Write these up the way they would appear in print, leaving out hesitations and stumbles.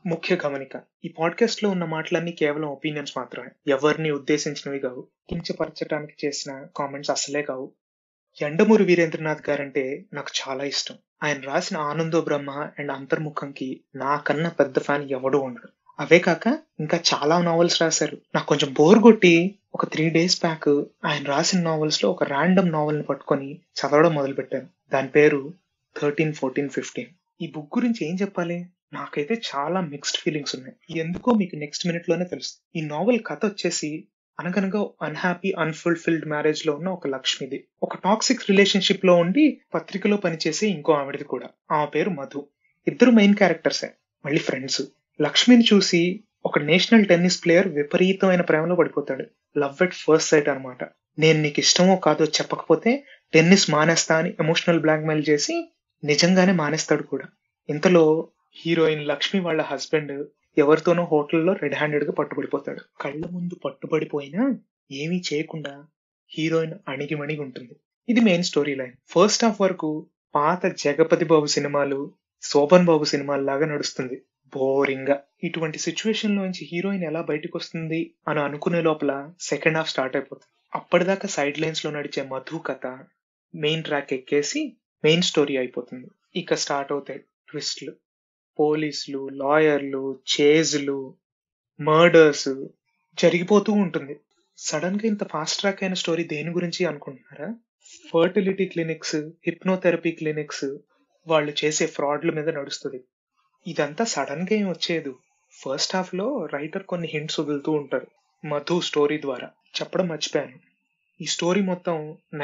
ముఖ్య గమనిక: ఈ పాడ్‌కాస్ట్ లో ఉన్న మాటలన్నీ కేవలం ఒపీనియన్స్ మాత్రమే. ఎవరిని ఉద్దేశించినవి కావు. కించపరచటానికి చేసిన కామెంట్స్ అస్సలే కావు. యండమూరి వీరేంద్రనాథ్ గారంటే నాకు చాలా ఇష్టం. ఆయన రాసిన 'ఆనందో బ్రహ్మ' అండ్ 'అంతర్ముఖం'కి నాకన్నా పెద్ద ఫ్యాన్ ఎవడూ ఉండడు. అవే కాక ఇంకా చాలా నావెల్స్ రాశారు. నాకు కొంచెం బోర్ కొట్టి ఒక 3 days బ్యాక్ ఆయన రాసిన నావెల్స్ లో ఒక ర్యాండమ్ నావెల్ ని పట్టుకొని చదవడం మొదలుపెట్టాను. దాని పేరు 13, 14, 15. ఈ బుక్ గురించి ఏం చెప్పాలి? నాకైతే చాలా మిక్స్డ్ ఫీలింగ్స్ ఉన్నాయి. ఎందుకో మీకు నెక్స్ట్ మినిట్ లోనే తెలుస్తుంది. ఈ నావెల్ కథ వచ్చేసి అనగనగా అన్‌హ్యాపీ, అన్‌ఫుల్‌ఫిల్డ్ మ్యారేజ్ లో ఉన్న ఒక లక్ష్మిది. ఒక టాక్సిక్ రిలేషన్‌షిప్ లో ఉండి పత్రికలో పనిచేసే ఇంకో ఆవిడది కూడా. ఆమె పేరు మధు. ఇద్దరు మెయిన్ క్యారెక్టర్సే. మళ్ళీ ఫ్రెండ్స్. లక్ష్మిని చూసి ఒక నేషనల్ టెన్నిస్ ప్లేయర్ విపరీతమైన ప్రేమలో పడిపోతాడు. లవ్ ఎట్ ఫస్ట్ సైట్ అన్నమాట. నేను నీకు ఇష్టమో కాదో చెప్పకపోతే టెన్నిస్ మానేస్తా అని ఎమోషనల్ బ్లాక్‌మెయిల్ చేసి నిజంగానే మానేస్తాడు కూడా. ఇంతలో హీరోయిన్ లక్ష్మి వాళ్ళ హస్బెండ్ ఎవరితోనో హోటల్లో రెడ్ హ్యాండెడ్ గా పట్టుబడిపోతాడు. కళ్ళ ముందు పట్టుబడిపోయినా ఏమీ చేయకుండా హీరోయిన్ అణిగిమణిగి ఉంటుంది. ఇది main story line. First half వరకు పాత జగపతి బాబు సినిమాలు, శోభన్ బాబు సినిమాలు లాగా నడుస్తుంది. బోరింగ్ గా. ఇటువంటి సిచ్యువేషన్ లోంచి హీరోయిన్ ఎలా బయటకు వస్తుంది అని అనుకునే లోపల సెకండ్ హాఫ్ స్టార్ట్ అయిపోతుంది. అప్పటిదాకా సైడ్ లైన్స్ లో నడిచే మధు కథ మెయిన్ ట్రాక్ ఎక్కేసి మెయిన్ స్టోరీ అయిపోతుంది. ఇక స్టార్ట్ అవుతాయి ట్విస్ట్లు. పోలీసులు, లాయర్లు, చేజులు, మర్డర్స్ జరిగిపోతూ ఉంటుంది. సడన్ గా ఇంత ఫాస్ట్ ట్రాక్ అయిన స్టోరీ దేని గురించి అనుకుంటున్నారా? ఫర్టిలిటీ క్లినిక్స్, హిప్నోథెరపీ క్లినిక్స్ వాళ్ళు చేసే ఫ్రాడ్ల మీద నడుస్తుంది. ఇదంతా సడన్ గా ఏం వచ్చేది. ఫస్ట్ హాఫ్ లో రైటర్ కొన్ని హింట్స్ వదులుతూ ఉంటారు. మధు స్టోరీ ద్వారా చెప్పడం మర్చిపోయాను. ఈ స్టోరీ మొత్తం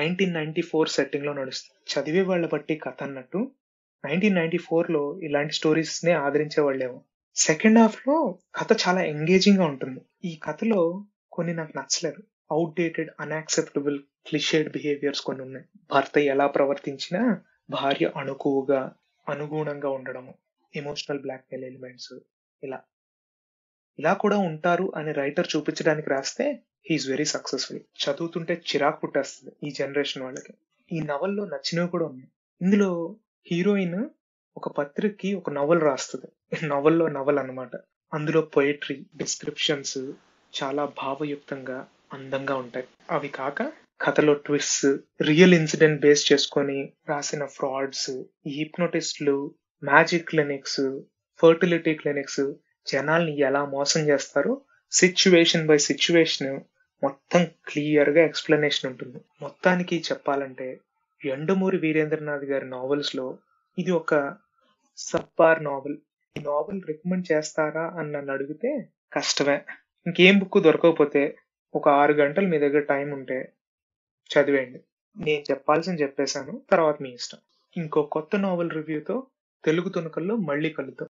1994 సెట్టింగ్ లో నడుస్తుంది. చదివే వాళ్ళ బట్టి కథ అన్నట్టు 1994 లో ఇలాంటి స్టోరీస్ నే ఆదరించే వాళ్ళేమో. సెకండ్ హాఫ్ లో కథ చాలా ఎంగేజింగ్ గా ఉంటుంది. ఈ కథలో కొన్ని నాకు నచ్చలేదు. అవుట్డేటెడ్, అన్యాక్సెప్టబుల్, క్లిషేడ్ బిహేవియర్స్ కొన్ని ఉన్నాయి. భర్త ఎలా ప్రవర్తించినా భార్య అణుకువగా, అనుగుణంగా ఉండడము, ఎమోషనల్ బ్లాక్మెయిల్ ఎలిమెంట్స్, ఇలా ఇలా కూడా ఉంటారు అని రైటర్ చూపించడానికి రాస్తే హీఈస్ వెరీ సక్సెస్ఫుల్. చదువుతుంటే చిరాకు పుట్టేస్తుంది ఈ జనరేషన్ వాళ్ళకి. ఈ నవల్లో నచ్చినవి కూడా ఉన్నాయి. ఇందులో హీరోయిన్ ఒక పత్రికకి ఒక నవల్ రాస్తుంది. నవల్లో నవల్ అన్నమాట. అందులో పొయిట్రీ, డిస్క్రిప్షన్స్ చాలా భావయుక్తంగా, అందంగా ఉంటాయి. అవి కాక కథలో ట్విస్ట్, రియల్ ఇన్సిడెంట్ బేస్ చేసుకొని రాసిన ఫ్రాడ్స్, ఈ హిప్నోటిస్టులు, మ్యాజిక్ క్లినిక్స్, ఫర్టిలిటీ క్లినిక్స్ జనాల్ని ఎలా మోసం చేస్తారో సిచ్యువేషన్ బై సిచ్యువేషన్ మొత్తం క్లియర్ గా ఎక్స్ప్లెనేషన్ ఉంటుంది. మొత్తానికి చెప్పాలంటే యండమూరి వీరేంద్రనాథ్ గారి నావెల్స్ లో ఇది ఒక సబ్బార్ నావెల్. ఈ నావెల్ రికమెండ్ చేస్తారా అని నన్ను అడిగితే కష్టమే. ఇంకేం బుక్ దొరకకపోతే ఒక 6 గంటలు మీ దగ్గర టైం ఉంటే చదివేయండి. నేను చెప్పాల్సింది చెప్పేశాను, తర్వాత మీ ఇష్టం. ఇంకో కొత్త నావెల్ రివ్యూతో తెలుగు తునకల్లో మళ్ళీ కలుద్దాం.